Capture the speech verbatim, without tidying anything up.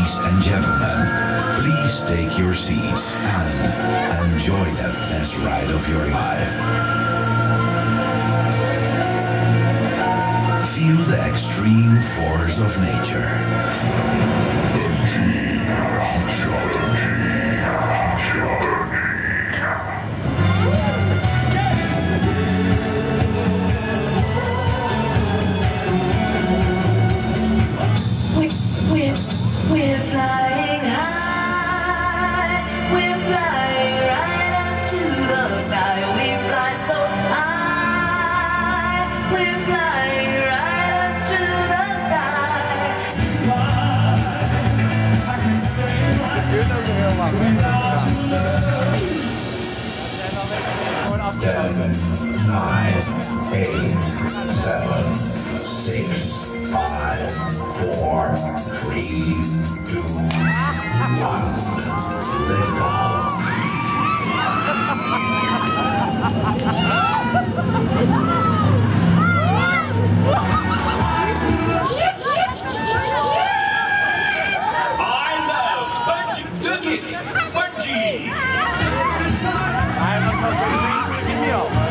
Ladies and gentlemen, please take your seats and enjoy the best ride of your life. Feel the extreme force of nature. We're flying high, we're flying right up to the sky. We fly so high, we're flying right up to the sky. Why I can stay right without you. Ten, nine, eight, seven, six, five, four, three, two, one. Lift off. I love Bungee Dookie! Bungee! I'm a